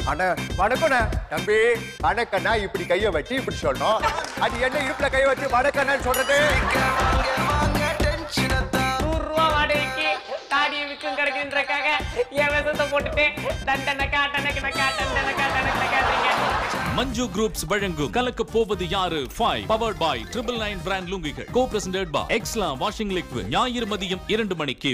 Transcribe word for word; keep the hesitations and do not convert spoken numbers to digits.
அண்ணா வணக்கண்ணா. தம்பி வணக்கண்ணா இப்படி கையை வச்சு இப்படி சொல்லணும். அது என்ன இடுப்புல கையை வச்சு வணக்கண்ணான்னு சொல்றது? நூறு ரூபா வாடகைக்கு தாடியை விற்கும் கிடைக்குன்றக்காக என் விஷத்தை போட்டுட்டு தண்டனை காட்டனை காட்டனை காட்டனை காட்டுறீங்க. மஞ்சு குரூப்ஸ் வழங்கும் கலக்கப்போவது யாரு five powered by triple nine brand லுங்கிகள் co presented by Exla washing liquid ஞாயிறு மதியம் இரண்டு மணிக்கு